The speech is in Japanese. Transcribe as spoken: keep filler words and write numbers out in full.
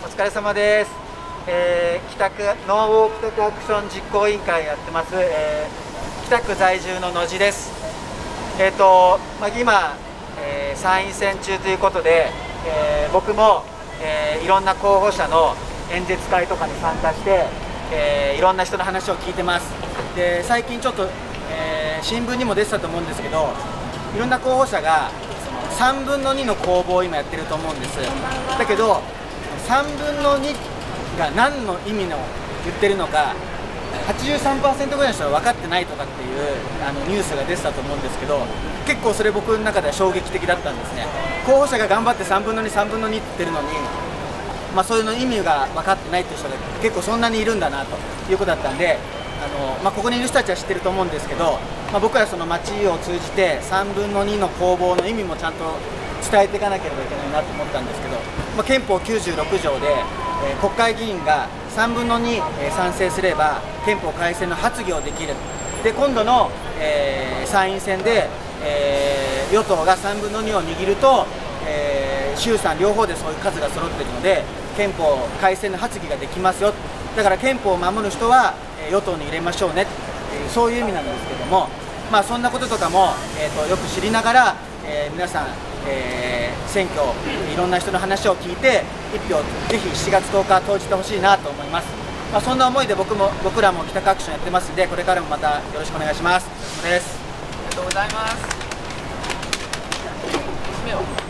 お疲れ様です。えー、北区ノーウォーク北区アクション実行委員会やってます、えー、北区在住の野地です。えっ、ー、と、まあ、今、えー、参院選中ということで、えー、僕も、えー、いろんな候補者の演説会とかに参加して、えー、いろんな人の話を聞いてます。で、最近ちょっと、えー、新聞にも出てたと思うんですけど、いろんな候補者がさんぶんのにの公募を今やってると思うんです。だけどさんぶんのにが何の意味の言ってるのかはちじゅうさんパーセントぐらいの人は分かってないとかっていうあのニュースが出てたと思うんですけど、結構それ僕の中では衝撃的だったんですね。候補者が頑張ってさんぶんのに、さんぶんのにって言ってるのに、まあ、そういうの意味が分かってないっていう人が結構そんなにいるんだなということだったんで、あの、まあ、ここにいる人たちは知ってると思うんですけど、まあ、僕らその町を通じてさんぶんのにの攻防の意味もちゃんと伝えていかなければいけないなと思ったんですけど、まあ、憲法きゅうじゅうろく条で、えー、国会議員がさんぶんのに、えー、賛成すれば憲法改正の発議をできる。で、今度の、えー、参院選で、えー、与党がさんぶんのにを握ると、えー、衆参両方でそういう数が揃っているので憲法改正の発議ができますよ。だから憲法を守る人は、えー、与党に入れましょうね、えー、そういう意味なんですけども、まあ、そんなこととかも、えー、とよく知りながら、えー、皆さん、えー、選挙いろんな人の話を聞いていっぴょうぜひしちがつとおか投じてほしいなと思います。まあ、そんな思いで僕も僕らも北区アクションやってますんで、これからもまたよろしくお願いします。です。 ありがとうございます。締めを